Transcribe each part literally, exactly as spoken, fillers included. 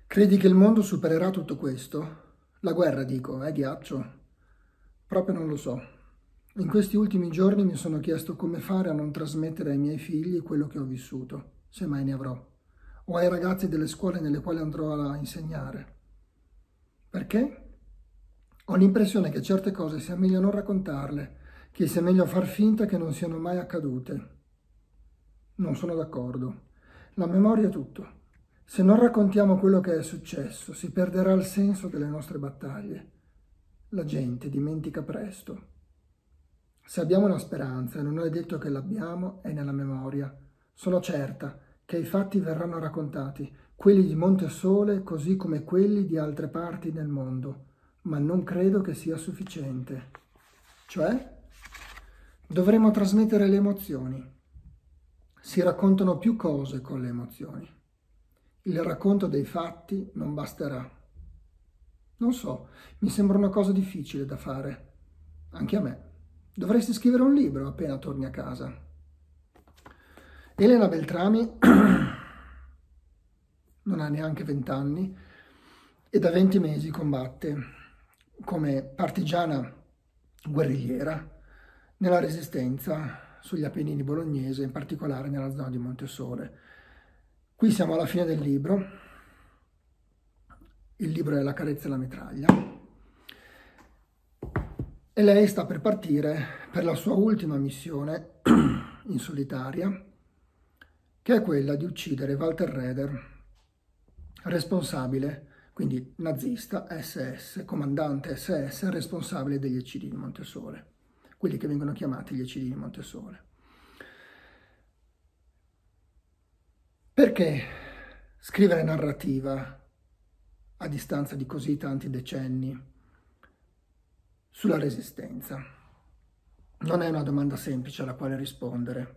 Credi che il mondo supererà tutto questo? La guerra, dico, è ghiaccio? Proprio non lo so. In questi ultimi giorni mi sono chiesto come fare a non trasmettere ai miei figli quello che ho vissuto, se mai ne avrò, o ai ragazzi delle scuole nelle quali andrò a insegnare. Perché? Ho l'impressione che certe cose sia meglio non raccontarle, che sia meglio far finta che non siano mai accadute. Non sono d'accordo. La memoria è tutto. Se non raccontiamo quello che è successo, si perderà il senso delle nostre battaglie. La gente dimentica presto. Se abbiamo una speranza, e non è detto che l'abbiamo, è nella memoria. Sono certa che i fatti verranno raccontati, quelli di Montesole così come quelli di altre parti del mondo, ma non credo che sia sufficiente. Cioè, dovremo trasmettere le emozioni. Si raccontano più cose con le emozioni. Il racconto dei fatti non basterà. Non so, mi sembra una cosa difficile da fare. Anche a me. Dovresti scrivere un libro appena torni a casa. Elena Beltrami non ha neanche vent'anni e da venti mesi combatte come partigiana guerrigliera nella resistenza sugli Appennini bolognesi, in particolare nella zona di Montesole. Qui siamo alla fine del libro, il libro è La carezza e la mitraglia, e lei sta per partire per la sua ultima missione in solitaria, che è quella di uccidere Walter Roeder, responsabile, quindi nazista, S S, comandante S S, responsabile degli eccidi di Montesole, quelli che vengono chiamati gli eccidi di Montesole. Perché scrivere narrativa a distanza di così tanti decenni sulla resistenza? Non è una domanda semplice alla quale rispondere.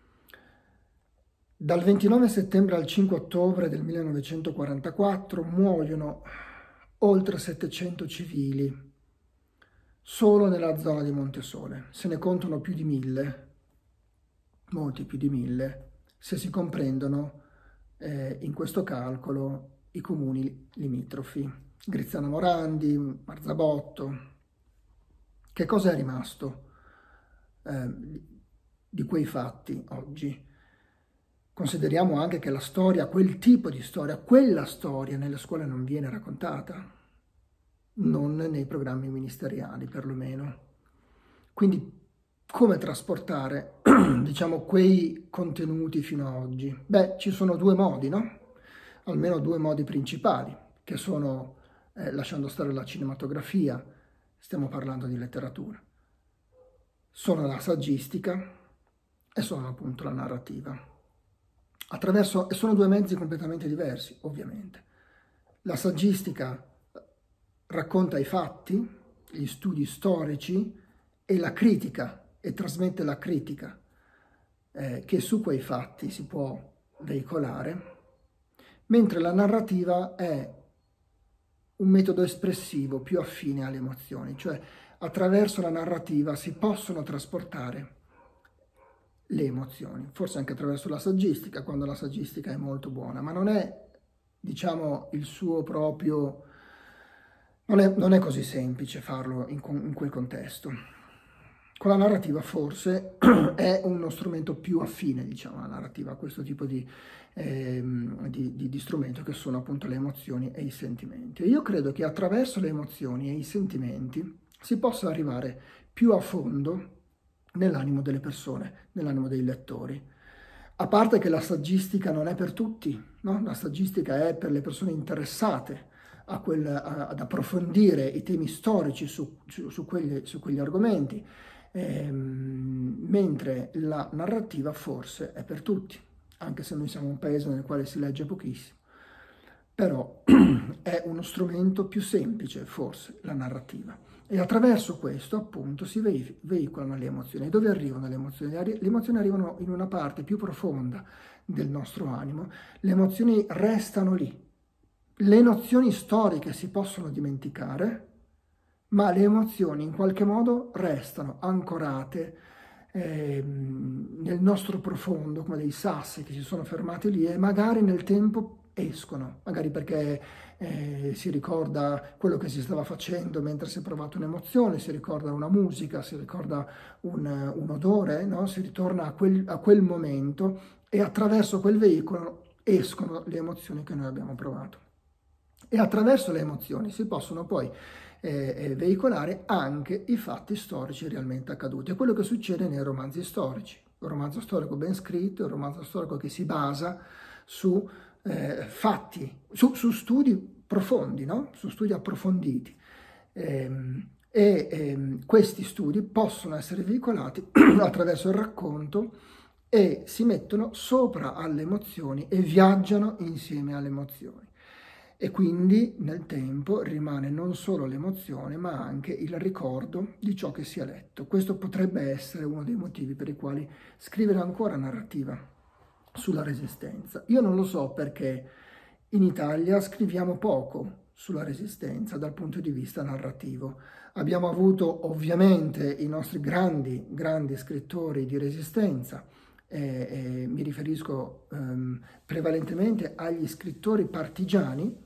Dal ventinove settembre al cinque ottobre del millenovecentoquarantaquattro muoiono oltre settecento civili solo nella zona di Montesole. Se ne contano più di mille, molti più di mille, se si comprendono eh, in questo calcolo i comuni limitrofi, Grizzano Morandi, Marzabotto. Che cosa è rimasto eh, di quei fatti oggi? Consideriamo anche che la storia, quel tipo di storia, quella storia nelle scuole non viene raccontata, non nei programmi ministeriali perlomeno. Quindi come trasportare, diciamo, quei contenuti fino ad oggi? Beh, ci sono due modi, no? Almeno due modi principali, che sono, eh, lasciando stare la cinematografia, stiamo parlando di letteratura, sono la saggistica e sono appunto la narrativa. Attraverso, e sono due mezzi completamente diversi, ovviamente. La saggistica racconta i fatti, gli studi storici e la critica, e trasmette la critica eh, che su quei fatti si può veicolare, mentre la narrativa è un metodo espressivo più affine alle emozioni, cioè attraverso la narrativa si possono trasportare le emozioni, forse anche attraverso la saggistica, quando la saggistica è molto buona, ma non è, diciamo, il suo proprio, non è, non è così semplice farlo in, in quel contesto. Con la narrativa forse è uno strumento più affine, diciamo, la narrativa a questo tipo di, eh, di, di, di strumento che sono appunto le emozioni e i sentimenti. E io credo che attraverso le emozioni e i sentimenti si possa arrivare più a fondo nell'animo delle persone, nell'animo dei lettori. A parte che la saggistica non è per tutti, no? La saggistica è per le persone interessate a quel, a, ad approfondire i temi storici su, su, su, quegli, su quegli argomenti, ehm, mentre la narrativa forse è per tutti, anche se noi siamo un paese nel quale si legge pochissimo. Però è uno strumento più semplice, forse, la narrativa. E attraverso questo, appunto, si veicolano le emozioni. E dove arrivano le emozioni? Le emozioni arrivano in una parte più profonda del nostro animo. Le emozioni restano lì. Le nozioni storiche si possono dimenticare, ma le emozioni in qualche modo restano ancorate eh, nel nostro profondo, come dei sassi che si sono fermati lì e magari nel tempo escono, magari perché eh, si ricorda quello che si stava facendo mentre si è provato un'emozione, si ricorda una musica, si ricorda un, un odore, no? Si ritorna a quel, a quel momento e attraverso quel veicolo escono le emozioni che noi abbiamo provato. E attraverso le emozioni si possono poi eh, veicolare anche i fatti storici realmente accaduti. È quello che succede nei romanzi storici. Un romanzo storico ben scritto, un romanzo storico che si basa su eh, fatti, su, su studi profondi, no? Su studi approfonditi. Ehm, e ehm, questi studi possono essere veicolati attraverso il racconto e si mettono sopra alle emozioni e viaggiano insieme alle emozioni. E quindi nel tempo rimane non solo l'emozione, ma anche il ricordo di ciò che si è letto. Questo potrebbe essere uno dei motivi per i quali scrivere ancora narrativa sulla Resistenza. Io non lo so perché in Italia scriviamo poco sulla Resistenza dal punto di vista narrativo. Abbiamo avuto ovviamente i nostri grandi, grandi scrittori di Resistenza, eh, eh, mi riferisco ehm, prevalentemente agli scrittori partigiani,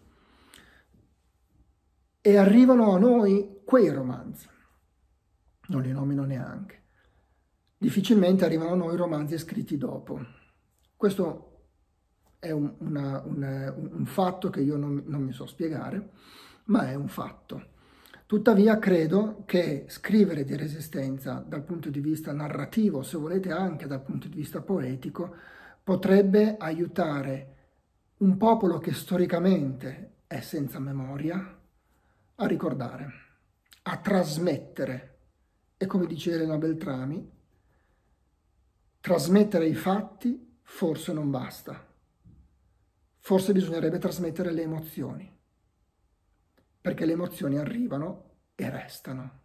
e arrivano a noi quei romanzi, non li nomino neanche. Difficilmente arrivano a noi romanzi scritti dopo. Questo è un, una, una, un fatto che io non, non mi so spiegare, ma è un fatto. Tuttavia credo che scrivere di Resistenza dal punto di vista narrativo, se volete anche dal punto di vista poetico, potrebbe aiutare un popolo che storicamente è senza memoria a ricordare, a trasmettere. E come dice Elena Beltrami, trasmettere i fatti forse non basta. Forse bisognerebbe trasmettere le emozioni, perché le emozioni arrivano e restano.